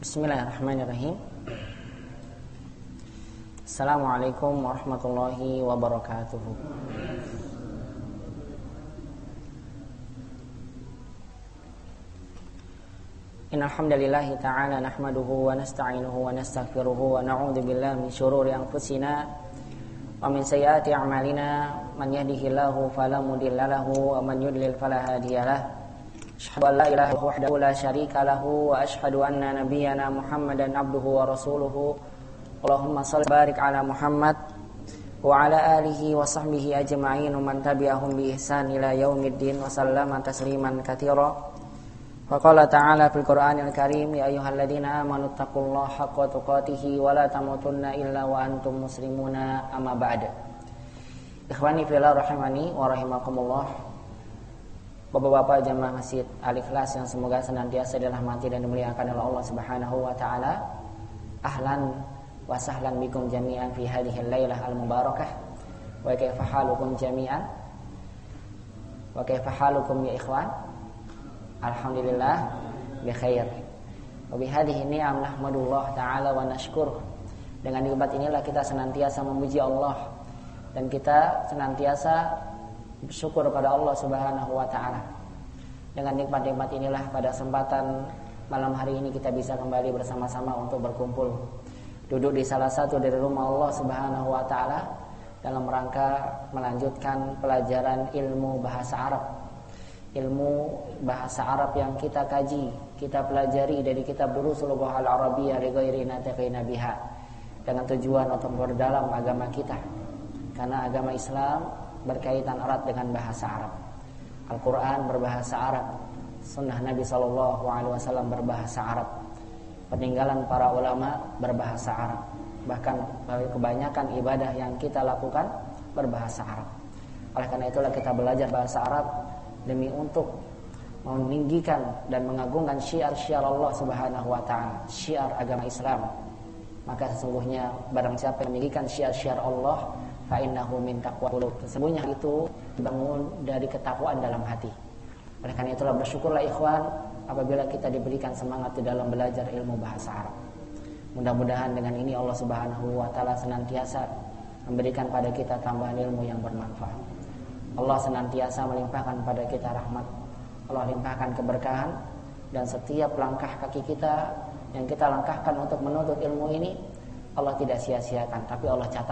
Bismillahirrahmanirrahim. Assalamualaikum warahmatullahi wabarakatuh. Innal hamdalillahi ta'ala nahmaduhu wa nasta'inuhu wa nastaghfiruhu wa na'udzu billahi min shururi anfusina wa min sayyiati a'malina. Man yahdihillahu fala mudilla lahu wa man yudlil fala hadiyalah. Asyhadu an la ilaha illallah wahdahu la syarika lahu wa asyhadu anna nabiyyana Muhammadan abduhu wa rasuluhu. Allahumma shalli barik ala Muhammad wa ala alihi wa sahbihi ajma'in wa man tabi'ahum bi ihsan ila yaumiddin wa sallama tasliman katsira. Wa qala ta'ala fil Qur'anil Karim, ya ayyuhalladzina amanu taqullaha haqqa tuqatih wa la tamutunna illa wa antum muslimuna, amma ba'd. Ikhwani fillah rahimani wa rahimakumullah. Bapak-bapak jamaah Masjid Al-Ikhlas yang semoga senantiasa dirahmati dan dimuliakan oleh Allah Subhanahu wa taala. Ahlan wa sahlan bikum jami'an fi hadhil lailah al-mubarakah. Wa kaifa halukum jami'an? Wa kaifa halukum ya ikhwan? Alhamdulillah bi khair. Wa bi hadhihi ni'am nahmadullah taala wa nashkur. Dengan nikmat inilah kita senantiasa memuji Allah dan kita senantiasa bersyukur pada Allah Subhanahu wa taala. Dengan nikmat-nikmat inilah pada kesempatan malam hari ini kita bisa kembali bersama-sama untuk berkumpul, duduk di salah satu dari rumah Allah Subhanahu wa taala dalam rangka melanjutkan pelajaran ilmu bahasa Arab. Ilmu bahasa Arab yang kita kaji, kita pelajari dari kitab Durusul Lughah Al-Arabiyyah li ghairi natiqina biha, dengan tujuan untuk memperdalam agama kita. Karena agama Islam berkaitan erat dengan bahasa Arab. Al-Quran berbahasa Arab, Sunnah Nabi SAW berbahasa Arab, peninggalan para ulama berbahasa Arab. Bahkan kebanyakan ibadah yang kita lakukan berbahasa Arab. Oleh karena itulah kita belajar bahasa Arab demi untuk meninggikan dan mengagungkan syiar-syiar Allah Subhanahu wa taala, syiar agama Islam. Maka sesungguhnya barang siapa yang meninggikan syiar-syiar Allah, fa innahu min taqwa qulub, sesungguhnya itu dibangun dari ketakwaan dalam hati. Oleh karena itulah bersyukurlah ikhwan apabila kita diberikan semangat di dalam belajar ilmu bahasa Arab. Mudah-mudahan dengan ini Allah Subhanahu wa taala senantiasa memberikan pada kita tambahan ilmu yang bermanfaat. Allah senantiasa melimpahkan pada kita rahmat. Allah limpahkan keberkahan, dan setiap langkah kaki kita yang kita langkahkan untuk menuntut ilmu ini Allah tidak sia-siakan, tapi Allah catat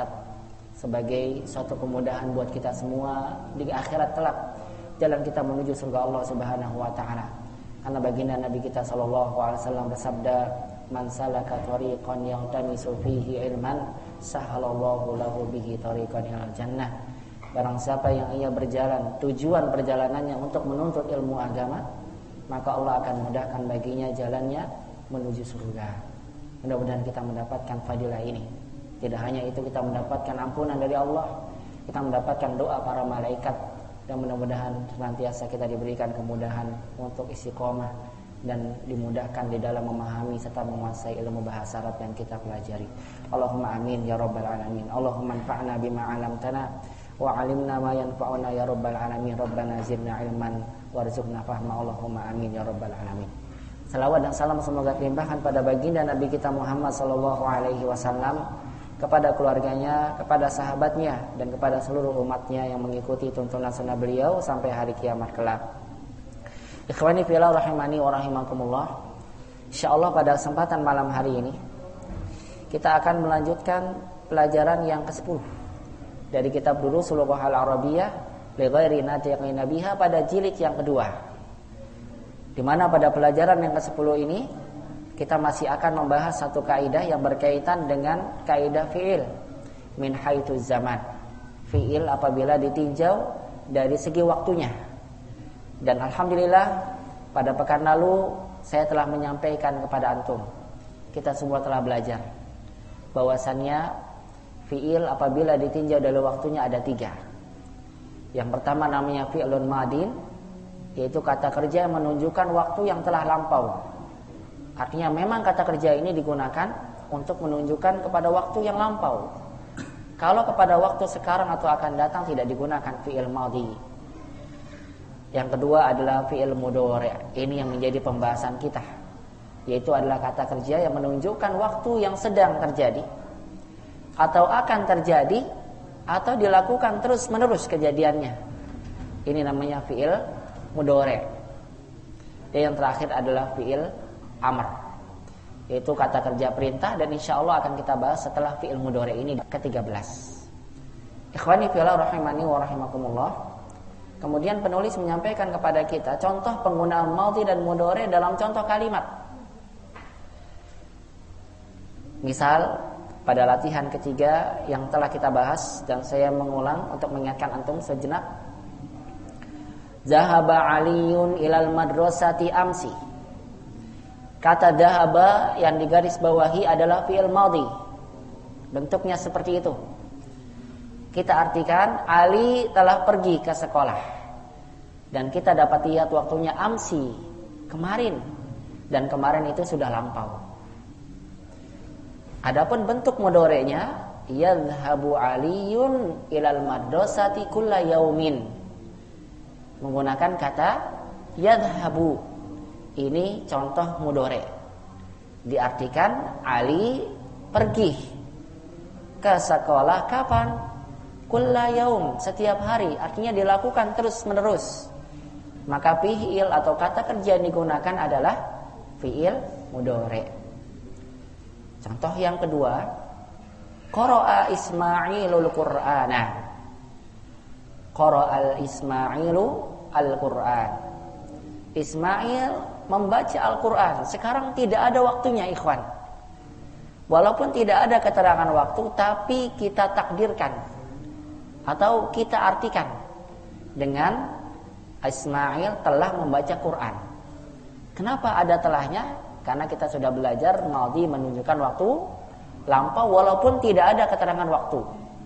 sebagai suatu kemudahan buat kita semua di akhirat kelak, jalan kita menuju surga Allah Subhanahu wa taala. Karena baginda Nabi kita sallallahu alaihi wasallam bersabda, "Man salaka tariqan yaltamisu fihi ilman, sahalallahu lahu bihi tariqan ilal jannah." Barang siapa yang ia berjalan, tujuan perjalanannya untuk menuntut ilmu agama, maka Allah akan mudahkan baginya jalannya menuju surga. Mudah-mudahan kita mendapatkan fadilah ini. Tidak hanya itu, kita mendapatkan ampunan dari Allah, kita mendapatkan doa para malaikat, dan mudah-mudahan senantiasa kita diberikan kemudahan untuk istiqomah dan dimudahkan di dalam memahami serta menguasai ilmu bahasa Arab yang kita pelajari. Allahumma amin ya rabbal alamin. Allahumma anfa'na bima 'allamtana wa 'allimna ma yanfa'una ya rabbal alamin. Rabbana zidna ilman warzuqna fahma. Allahumma amin ya rabbal alamin. Salawat dan salam semoga dilimpahkan pada baginda Nabi kita Muhammad sallallahu alaihi wasallam, kepada keluarganya, kepada sahabatnya, dan kepada seluruh umatnya yang mengikuti tuntunan sunnah beliau sampai hari kiamat kelak. Ikhwani fillah rahimani wa rahimakumullah. Insyaallah pada kesempatan malam hari ini kita akan melanjutkan pelajaran yang ke-10 dari kitab Durusul Lughah Al-Arabiyyah li ghairi natiqina biha pada jilid yang kedua. Di mana pada pelajaran yang ke-10 ini kita masih akan membahas satu kaidah yang berkaitan dengan kaidah fi'il min haitsu zaman. Fi'il apabila ditinjau dari segi waktunya. Dan alhamdulillah pada pekan lalu saya telah menyampaikan kepada antum, kita semua telah belajar bahwasannya fi'il apabila ditinjau dari waktunya ada 3. Yang pertama namanya fi'lun madin, yaitu kata kerja yang menunjukkan waktu yang telah lampau. Artinya memang kata kerja ini digunakan untuk menunjukkan kepada waktu yang lampau. Kalau kepada waktu sekarang atau akan datang tidak digunakan fi'il madhi. Yang kedua adalah fi'il mudhari'. Ini yang menjadi pembahasan kita. yaitu adalah kata kerja yang menunjukkan waktu yang sedang terjadi atau akan terjadi atau dilakukan terus-menerus kejadiannya. Ini namanya fi'il mudhari'. Dan yang terakhir adalah fi'il amr, yaitu kata kerja perintah, dan insya Allah akan kita bahas setelah fi'il mudhari' ini ke-13. Ikhwani fillah rahimani wa rahimakumullah. Kemudian penulis menyampaikan kepada kita contoh penggunaan madhi dan mudhari' dalam contoh kalimat. Misal pada latihan ketiga yang telah kita bahas, dan saya mengulang untuk mengingatkan antum sejenak. Zahaba Aliyun ilal madrasati amsi. Kata dhahaba yang digaris bawahi adalah fi'il madhi. Bentuknya seperti itu. Kita artikan Ali telah pergi ke sekolah. Dan kita dapat lihat waktunya amsi, kemarin. Dan kemarin itu sudah lampau. Adapun bentuk mudhari'nya, yadhhabu Aliyun ilal madrasati kulla yaumin. Menggunakan kata yadhhabu. Ini contoh mudhari'. Diartikan Ali pergi ke sekolah kapan? Kulla yaum, setiap hari. Artinya dilakukan terus-menerus. Maka fi'il atau kata kerja yang digunakan adalah fi'il mudhari'. Contoh yang kedua, qara'a Ismailul Qur'ana. Qara'al Ismailu Al-Qur'an. Ismail membaca Al-Quran. Sekarang tidak ada waktunya, ikhwan. Walaupun tidak ada keterangan waktu, tapi kita takdirkan atau kita artikan dengan Ismail telah membaca Quran. Kenapa ada telahnya? Karena kita sudah belajar madhi menunjukkan waktu lampau walaupun tidak ada keterangan waktu.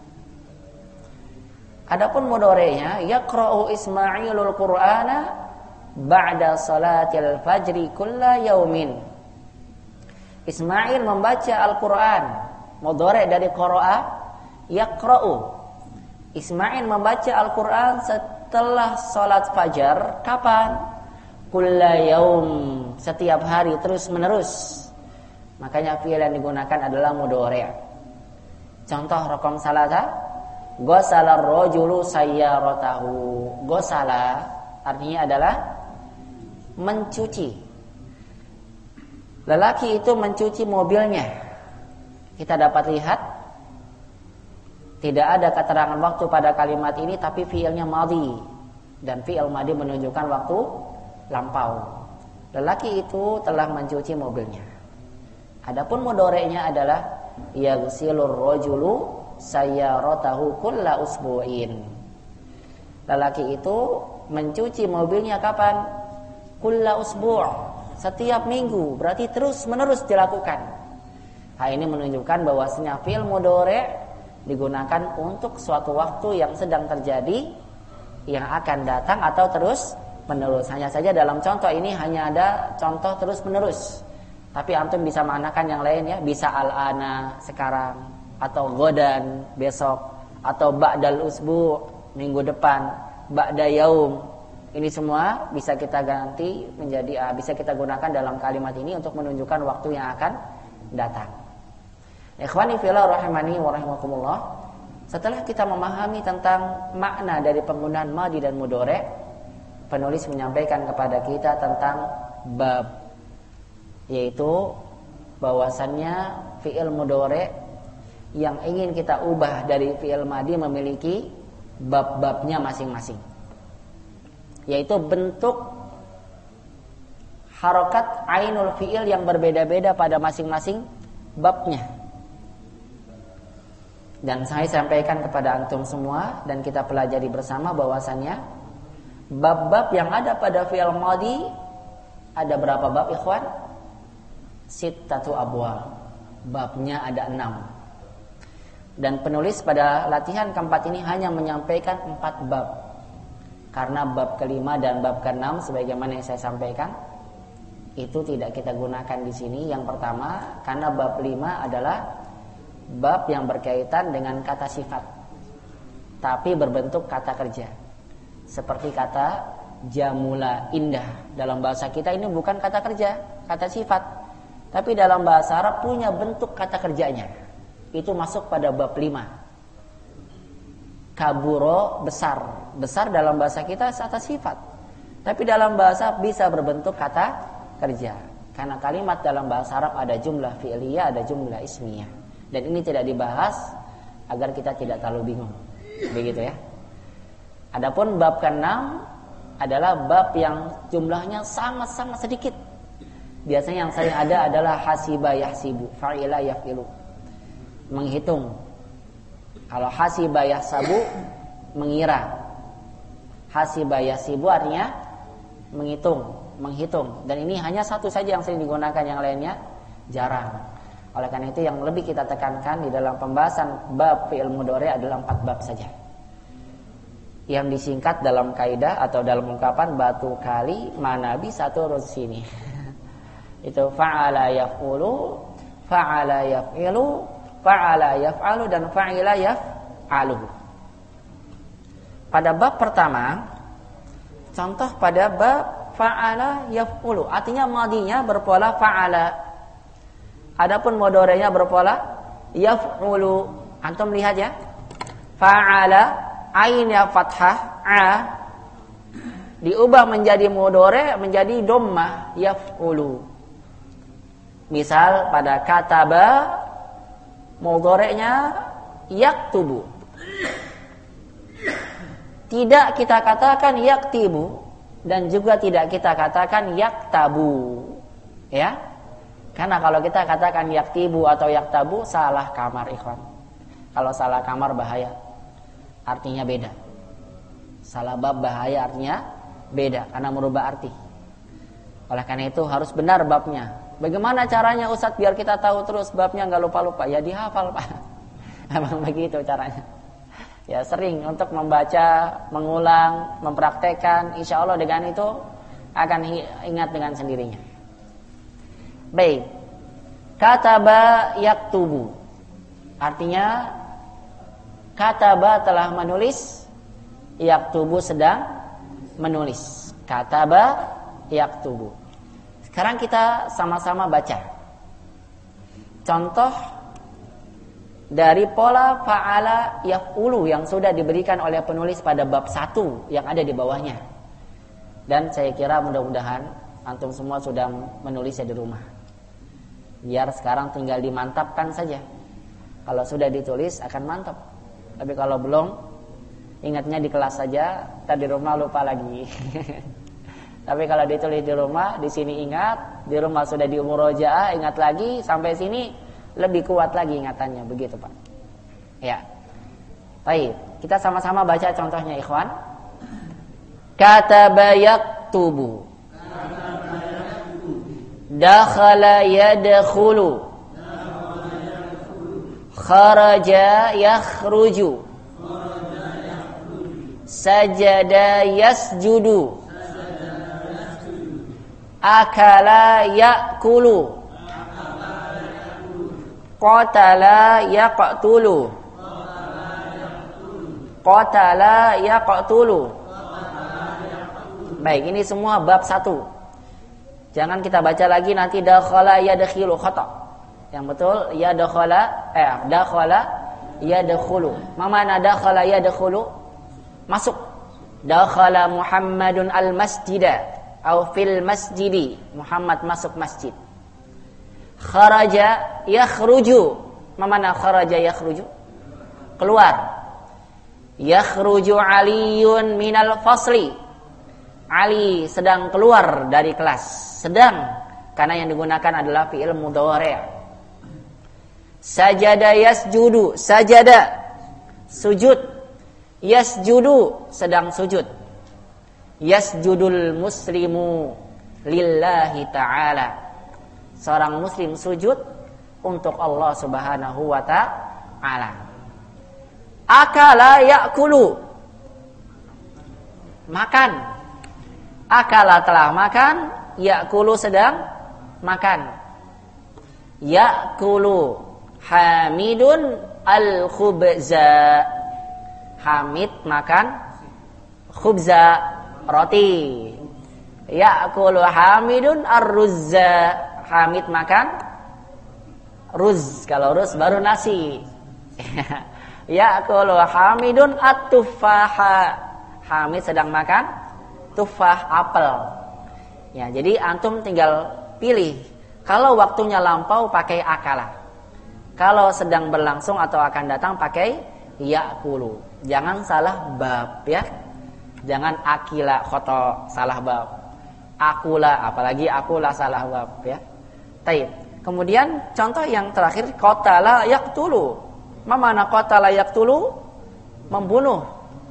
Adapun mudhari'nya, yaqra'u Ismailul Qur'ana ba'da salatil fajri kulla yaumin. Ismail membaca Al-Quran. Mudhari' dari qara'a, yaqra'u. Ismail membaca Al-Quran setelah salat fajar. Kapan? Kulla yaum, setiap hari terus menerus. Makanya fi'il yang digunakan adalah mudhari'. Contoh raqam salasa, ghasala ar-rajulu sayyaratahu. Ghasala artinya adalah mencuci. Lelaki itu mencuci mobilnya. Kita dapat lihat tidak ada keterangan waktu pada kalimat ini, tapi fi'ilnya madhi, dan fi'il madhi menunjukkan waktu lampau. Lelaki itu telah mencuci mobilnya. Adapun mudhari'nya adalah yaghsilur rajulu sayyaratahu kulla usbu'in. Lelaki itu mencuci mobilnya kapan? Kulla usbu', setiap minggu, berarti terus menerus dilakukan. Hal ini menunjukkan bahwasanya fi'il mudhari' digunakan untuk suatu waktu yang sedang terjadi, yang akan datang atau terus menerus. Hanya saja dalam contoh ini hanya ada contoh terus menerus. Tapi antum bisa maknakan yang lain ya, bisa al-ana sekarang, atau godan besok, atau ba'dal usbu minggu depan, ba'da yaum. Ini semua bisa kita ganti menjadi bisa kita gunakan dalam kalimat ini untuk menunjukkan waktu yang akan datang. Ikhwani fillah rahimani wa rahimakumullah. Setelah kita memahami tentang makna dari penggunaan madhi dan mudhari', penulis menyampaikan kepada kita tentang bab, yaitu bahwasannya fi'il mudhari' yang ingin kita ubah dari fi'il madhi memiliki bab-babnya masing-masing, yaitu bentuk harokat ainul fi'il yang berbeda-beda pada masing-masing babnya. Dan saya sampaikan kepada antum semua dan kita pelajari bersama bahwasannya bab-bab yang ada pada fi'il madhi ada berapa bab, ikhwan? Sittatu abwab. Babnya ada 6. Dan penulis pada latihan keempat ini hanya menyampaikan 4 bab. Karena bab kelima dan bab keenam sebagaimana yang saya sampaikan itu tidak kita gunakan di sini. Yang pertama, karena bab 5 adalah bab yang berkaitan dengan kata sifat, tapi berbentuk kata kerja. Seperti kata jamula, indah. Dalam bahasa kita ini bukan kata kerja, kata sifat. Tapi dalam bahasa Arab punya bentuk kata kerjanya. Itu masuk pada bab 5. Kaburo, besar. Besar dalam bahasa kita atas sifat. Tapi dalam bahasa bisa berbentuk kata kerja. Karena kalimat dalam bahasa Arab ada jumlah fi'liyah, ada jumlah ismiyah. Dan ini tidak dibahas agar kita tidak terlalu bingung. Begitu ya. Adapun bab ke-6 adalah bab yang jumlahnya sangat-sangat sedikit. Biasanya yang sering ada adalah hasiba yahsibu, fa'ila yaf'ilu. Menghitung. Kalau hasiba yahsabu, mengira. Hasiba yahsibu artinya menghitung. Dan ini hanya satu saja yang sering digunakan, yang lainnya jarang. Oleh karena itu yang lebih kita tekankan di dalam pembahasan bab fi'il mudhari adalah 4 bab saja. Yang disingkat dalam kaidah atau dalam ungkapan batu kali mana bisa turun sini. Itu fa'ala yaf'ulu, fa'ala yaf'ilu, fa'ala yaf'alu, dan fa'ila yaf'alu. Pada bab pertama, contoh pada bab fa'ala yaf'ulu, artinya madinya berpola fa'ala. Adapun mudhari'nya berpola yaf'ulu. Antum lihat ya. Fa'ala, ainnya fathah, a diubah menjadi mudhari' menjadi dhammah, yaf'ulu. Misal pada kataba, mudhari'nya yaktubu. Tidak kita katakan yaktibu, dan juga tidak kita katakan yaktabu. Ya. Karena kalau kita katakan yaktibu atau yaktabu, salah kamar, ikhwan. Kalau salah kamar bahaya. Artinya beda. Salah bab bahaya, artinya beda karena merubah arti. Oleh karena itu harus benar babnya. Bagaimana caranya Ustadz biar kita tahu terus babnya nggak lupa-lupa? Ya dihafal, Pak. Emang begitu caranya. Ya sering untuk membaca, mengulang, mempraktekkan. Insya Allah dengan itu akan ingat dengan sendirinya. Baik. Kataba yaktubu. Artinya kataba telah menulis, yaktubu sedang menulis. Kataba yaktubu. Sekarang kita sama-sama baca contoh dari pola fa'ala yaf'ulu yang sudah diberikan oleh penulis pada bab 1 yang ada di bawahnya. Dan saya kira mudah-mudahan antum semua sudah menulisnya di rumah. Biar sekarang tinggal dimantapkan saja. Kalau sudah ditulis akan mantap. Tapi kalau belum, ingatnya di kelas saja, tadi di rumah lupa lagi. Tapi kalau ditulis di rumah, di sini ingat, di rumah sudah di murojaah, ingat lagi, sampai sini lebih kuat lagi ingatannya, begitu Pak. Ya. Baik, kita sama-sama baca contohnya, ikhwan. Kataba yaktubu, dakhala yadkhulu, kharaja yakhruju, sajada yasjudu, akala ya'kulu, qatala yaqtulu, qatala yaqtulu. Baik, ini semua bab 1. Jangan kita baca lagi nanti dakhala yadkhilu, khata. Yang betul dakhala yadkhulu. Ma mana dakhala yadkhulu? Masuk. Dakhala Muhammadun al-masjida. Au fil masjidi, Muhammad masuk masjid. Kharaja yakhruju. Mana kharaja yakhruju? Keluar. Yakhruju Aliyun minal fasli. Ali sedang keluar dari kelas. Sedang, karena yang digunakan adalah fi'il mudhari'. Sajada yasjudu, sajada sujud. Yasjudu sedang sujud. Yasjudul muslimu lillahi ta'ala. Seorang muslim sujud untuk Allah subhanahu wa ta'ala. Akala ya'kulu, makan. Akala telah makan, ya'kulu sedang makan. Ya'kulu Hamidun al-khubza. Hamid makan khubza, roti. Ya'kulu Hamidun ar-ruzza. Hamid makan ruz. Kalau ruz baru nasi. Ya'kulu Hamidun at-tufaha. Hamid sedang makan tufah, apel. Ya, jadi antum tinggal pilih. Kalau waktunya lampau pakai akala. Kalau sedang berlangsung atau akan datang pakai ya'kulu. Jangan salah bab ya. Jangan akila khoto, salah bab. Akula, apalagi akula salah bab ya. Taib. Kemudian contoh yang terakhir, qatala yaqtulu. Ma mana qatala yaqtulu? Membunuh.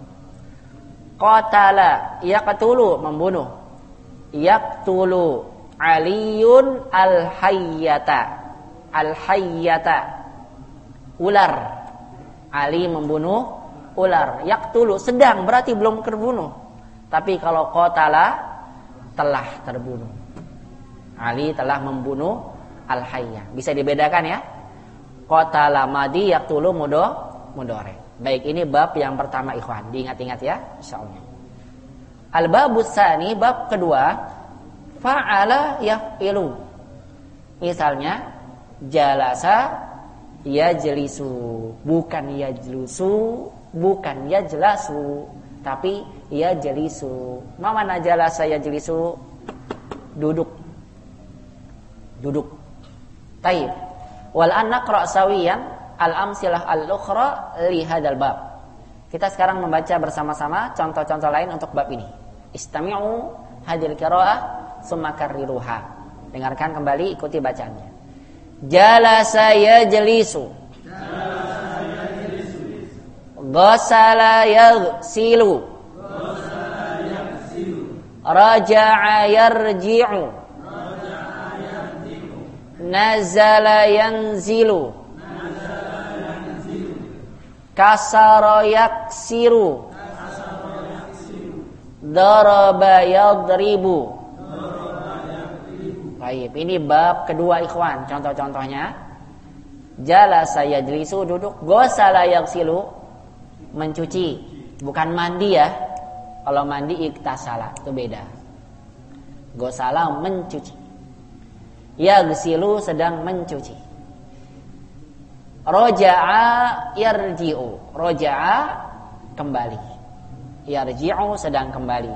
Qatala yaqtulu, membunuh. Yaqtulu Aliyun al-hayyata. Al-hayyata, ular. Ali membunuh ular. Yaqtulu, sedang, berarti belum terbunuh. Tapi kalau qatala, telah terbunuh. Ali telah membunuh al-hayya. Bisa dibedakan ya. Qatala madi, yaqtulu mudhari. Baik, ini bab yang pertama ikhwan. Diingat-ingat ya insyaallah. Al-babus tsani, bab kedua, fa'ala yaf'ilu. Misalnya jalasa yajlisu, bukan yajlusu, bukan yajlasu, tapi yajlisu. Ma mana jalasa yajlisu? Duduk. Duduk. Taib. Wal an naqra sawiyan al-amsilah al-ukhra li hadzal bab. Kita sekarang membaca bersama-sama contoh-contoh lain untuk bab ini. Istami'u hadhil qiraa'ah summa karriruha. Dengarkan kembali, ikuti bacaannya. Jalasa yajlisu. Ghasala yaghsilu. Raja'a yarji'u. Nazala yanzilu. Kasara yaksiru. Daraba yadribu. Baik, ini bab kedua ikhwan. Contoh-contohnya, jalasa yajlisu, duduk. Ghasala yaksilu, mencuci, bukan mandi ya. Kalau mandi iktasala, itu beda. Ghasala mencuci. Yaghsilu, sedang mencuci. Raja'a yarji'u. Raja'a, kembali. Yarji'u, sedang kembali.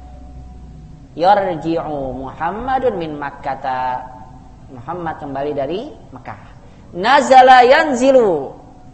Yarji'u Muhammadun min Makkata. Muhammad kembali dari Mekah. Nazala yanzilu.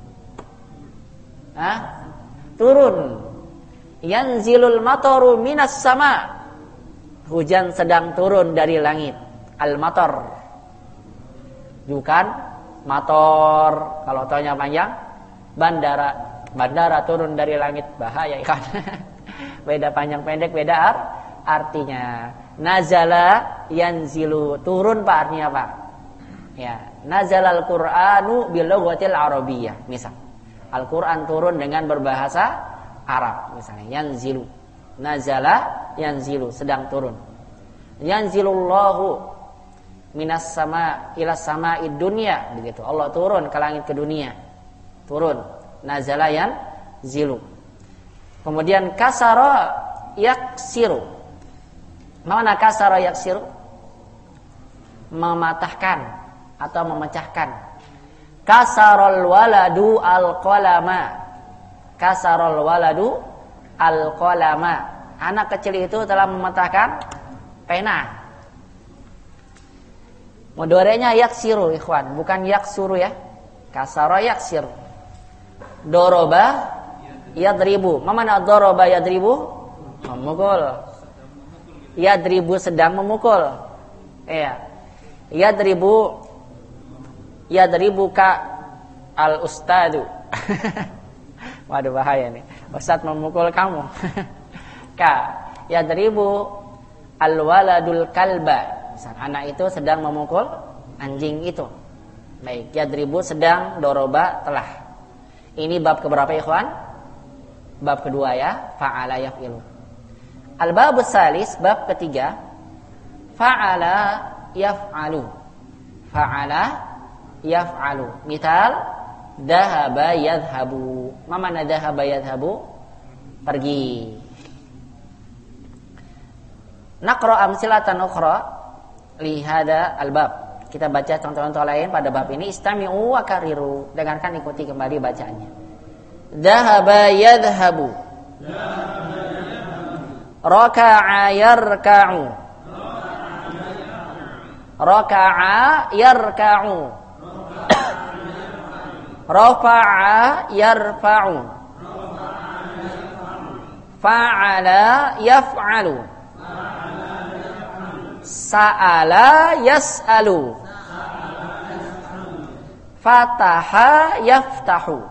Turun. Yanzilul mataru minas sama. Hujan sedang turun dari langit. Al-matar. Bukan motor, kalau taunya panjang, bandara turun dari langit, bahaya ikan. Beda panjang pendek, beda artinya. Nazala yanzilu, turun Pak, artinya Pak. Ya, nazalal Qur'anu bil lughatil arabiyyah, misal. Al-Qur'an turun dengan berbahasa Arab, misalnya yanzilu. Nazala yanzilu, sedang turun. Yanzilullahu minas sama ila sama'id dunya, begitu. Allah turun ke langit ke dunia. Turun. Nazala yanzilu. Kemudian kasara yaksiru. Mana kasara yaksiru? Mematahkan atau memecahkan. Kasarul waladu al-qalama. Kasarul waladu al-qalama. Anak kecil itu telah mematahkan pena. Mudhari'nya yaksiru ikhwan, bukan yaksuru ya. Kasara yaksir. Doroba yadribu. Mana doroba yadribu? Memukul. Yadribu, sedang memukul. Iya. Yadribu ka al ustadu. Waduh, bahaya nih. Ustaz memukul kamu. Ka yadribu al waladul kalba. Anak itu sedang memukul anjing itu. Baik, yadribu sedang, doroba telah. Ini bab keberapa ikhwan? Bab kedua ya, fa'ala yaf'ilu. Al-babus salis, bab ketiga, fa'ala yaf'alu. Fa'ala yaf'alu. Misal, dahaba yadhabu. Ma mana dahaba yadhabu? Pergi. Naqra amsilatan ukhra li hada al-bab. Kita baca contoh-contoh lain pada bab ini. Istami'u wa kariru. Dengarkan, ikuti kembali bacaannya. Dhahaba yadhhabu. Raka'a yarka'u. Raka'a yarka'u. Rafa'a yarfa'u. Fa'ala yaf'alu. Sa'ala yas'alu. Fataha yaftahu.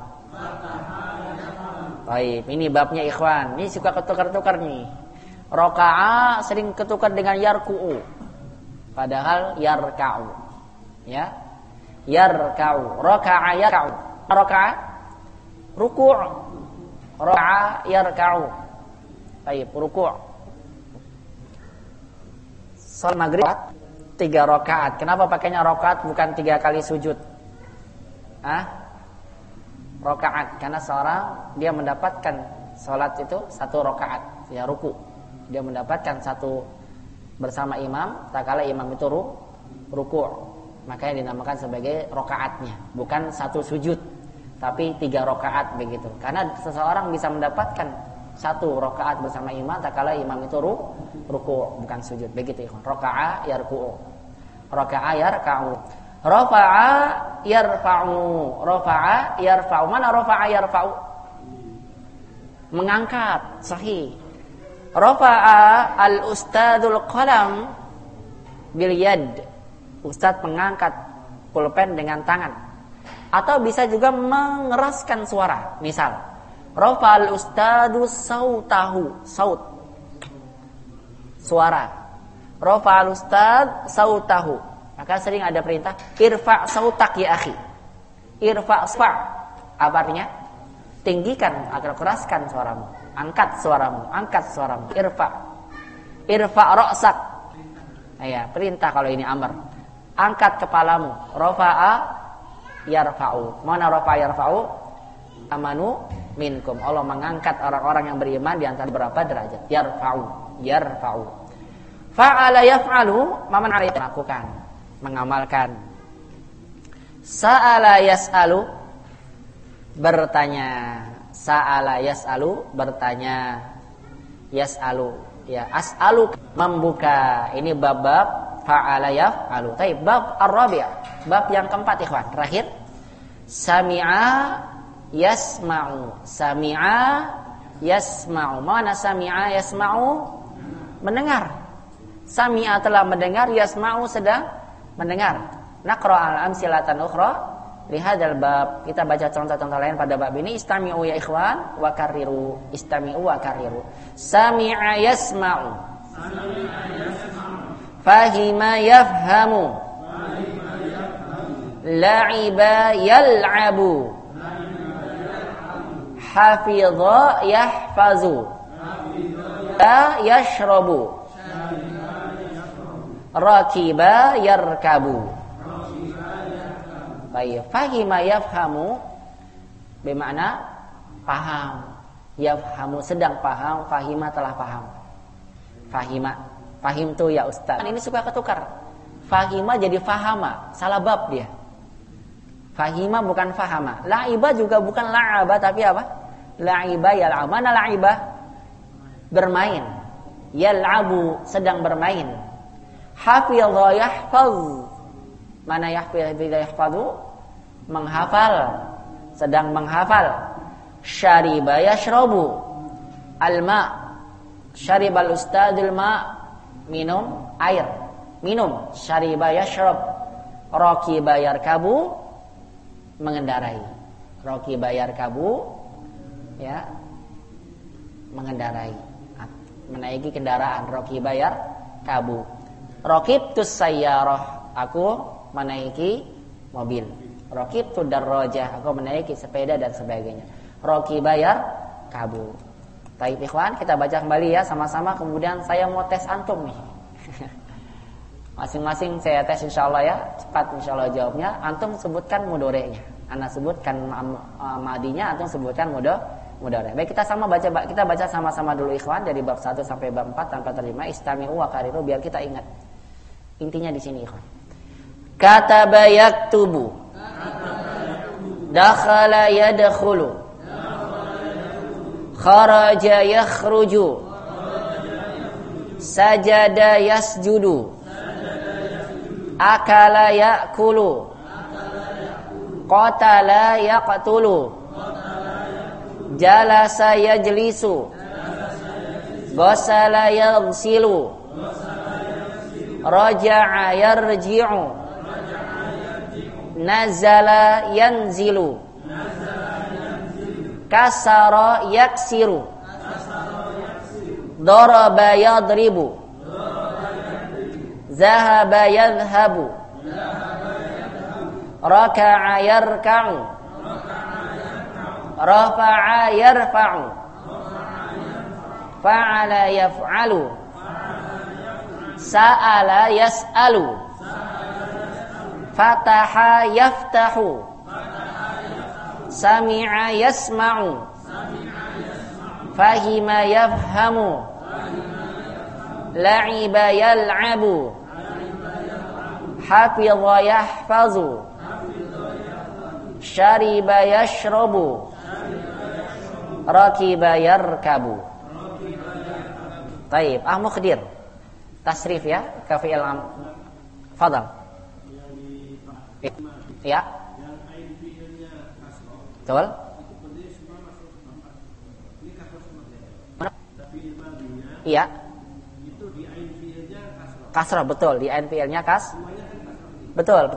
Baik, ini babnya ikhwan. Ini suka ketukar-tukar nih. Raka'a sering ketukar dengan yarku'u. Padahal yarka'u. Ya. Yarka'u. Raka'a yarka'u. Raka'a ruku'. Raka'a yarka'u. Baik, ruku'. Salat maghrib 3 rakaat. Kenapa pakainya rakaat bukan 3 kali sujud? Rakaat karena seorang dia mendapatkan salat itu 1 rakaat, ya ruku. Dia mendapatkan 1 bersama imam, tak kala imam itu ruku. Makanya dinamakan sebagai rakaatnya, bukan 1 sujud, tapi 3 rakaat begitu. Karena seseorang bisa mendapatkan 1 rakaat bersama imam, tak kala imam itu ruku, bukan sujud. Begitu ikhwan. Raka'a yarku'u. Raka'a yarka'u. Rafa'a yarfa'u. Rafa'a yarfa'u. Mana rafa'a yarfa'u? Mengangkat. Sahih. Rafa'a al-ustadzul qalam bil yad. Ustadz mengangkat pulpen dengan tangan. Atau bisa juga mengeraskan suara. Misal, rafa'al ustadu sautahu. Saut, suara. Rafa'al ustad sautahu. Maka sering ada perintah irfa' sautak ya akhi. Irfa' sfa'. Apa artinya? Tinggikan agar keraskan suaramu. Angkat suaramu, angkat suaramu. Irfa' ra'sak. Ya, perintah kalau ini amr. Angkat kepalamu. Rafa'a yarfa'u. Mana rafa'a yarfa'u? Amanu minkum. Allah mengangkat orang-orang yang beriman di antara berapa derajat. Yarfa'u. Fa'ala yaf'alu, maman alaihi melakukan, mengamalkan. Sa'ala yas'alu, bertanya. Sa'ala yas'alu, bertanya. Yas'alu, ya, as'alu, membuka. Ini bab-bab fa'ala yaf'alu. Tapi bab ar-rabi', bab yang keempat ikhwan, terakhir. Sami'a yasma'u. Sami'a yasma'u. Mana sami'a yasma'u? Mendengar. Sami'a telah mendengar, yasma'u sedang mendengar. Naqra al-amsilatan ukhra li hadzal bab. Kita baca contoh-contoh lain pada bab ini. Istami'u ya ikhwan wa karriru. Istami'u wa karriru. Sami'a yasma'u. Fahima yafhamu. La'iba yal'abu. Hafidha yahfazu. La yashrabu. Rakiba yarkabu. Baik, fahima yafhamu bermakna paham. Yafhamu sedang paham, fahima telah paham. Fahim tu ya ustaz. Ini suka ketukar. Fahima jadi fahama, salah bab dia. Fahima bukan fahama. La'iba juga bukan la'aba tapi apa? La'iba yal'ab. Mana la'iba? Bermain. Yal'abu sedang bermain. Hafidha yahfaz. Mana yahfidha yahfazu? Menghafal, sedang menghafal. Syariba yashrabu. Al-ma. Syaribal ustadzul ma. Minum air. Minum. Syariba yashrab. Rakiba yarkabu. Mengendarai. Rakiba yarkabu, ya, mengendarai, menaiki kendaraan. Rakiba yarkabu. Rakibtus sayyarah, aku menaiki mobil. Rakibtu darrajah, aku menaiki sepeda dan sebagainya. Rakiba yarkabu. Baik ikhwan, kita baca kembali ya sama-sama. Kemudian saya mau tes antum nih. Masing-masing saya tes insyaallah ya. Cepat insyaallah jawabnya. Antum sebutkan mudhari'nya. Ana sebutkan madinya, antum sebutkan mudhari'. Baik, kita baca sama-sama dulu ikhwan dari bab 1 sampai bab 4 tanpa terjemah. Istami'u wa kariru biar kita ingat. Intinya di sini ikhwan. kataba yaktubu, dakhala yadkhulu, kharaja yakhruju, sajada yasjudu, akala ya'kulu, qatala yaqtulu, jalasa yajlisu, ghasala yaghsilu, raja'a yarji'u, nazala yanzilu, kasara yaksiru, daraba yadribu, zahaba yadhhabu, raka'a yarka'u, rafa'a yarfa'u, fa'ala yaf'alu, sa'ala yas'alu, fataha yaftahu, sami'a yasma'u, fahima yafhamu, la'iba yal'abu, hafidha yahfazu, syariba yashrabu, rakiba yarkabu. Taib, mukhdir. Tasrif ya, ka fi'il fadal. Ya. Betul. Iya. Kasrah, betul. Di ain fi'ilnya Betul.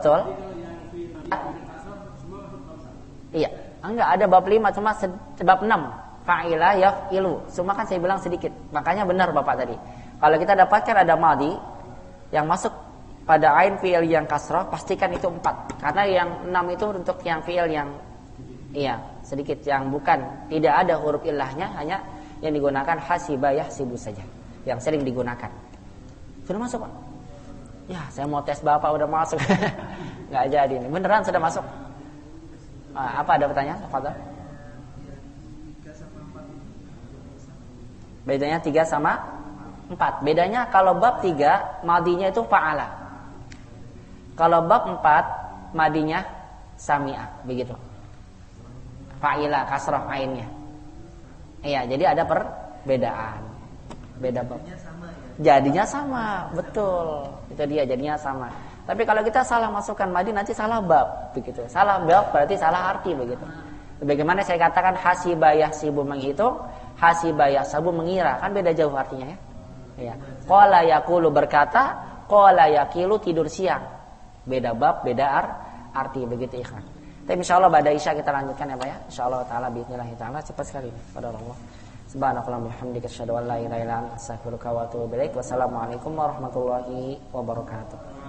Iya. Enggak ada bab 5, cuma bab 6. Fa'ila yaf'ilu. Cuma kan saya bilang sedikit. Makanya benar Bapak tadi. Kalau kita dapatkan ada madi yang masuk pada ain fi'il yang kasrah, pastikan itu 4. Karena yang 6 itu untuk yang fi'il yang sedikit, yang bukan, tidak ada huruf illahnya, hanya yang digunakan hasiba yahsibu saja, yang sering digunakan. Sudah masuk, Pak? Ya, saya mau tes Bapak udah masuk. Enggak jadi ini. Beneran sudah masuk. Apa ada pertanyaan? Fadhal. Bedanya 3 sama 4. Bedanya kalau bab 3 madinya itu fa'ala. Kalau bab 4 madinya sami'a, begitu. Fa'ila kasrah ainnya. Iya, jadi ada perbedaan. Beda bab. Jadinya sama, betul. Itu dia, jadinya sama. Tapi kalau kita salah masukkan madi nanti salah bab, begitu. Salah bab berarti salah arti, begitu. Bagaimana saya katakan hasiba yahsibu menghitung, hasiba yahsabu mengira, kan beda jauh artinya ya. Ya. Qala yaqulu berkata, qala yaqilu tidur siang. Beda bab, beda arti, begitu ikhwan. Tapi insyaallah pada Isya kita lanjutkan ya Pak ya. Insyaallah taala bismillah taala cepat sekali pada Allah. Subhanakallahumma hamdika asyhadu an la ilaha illa anta astaghfiruka wa atubu ilaik. Wassalamualaikum warahmatullahi wabarakatuh.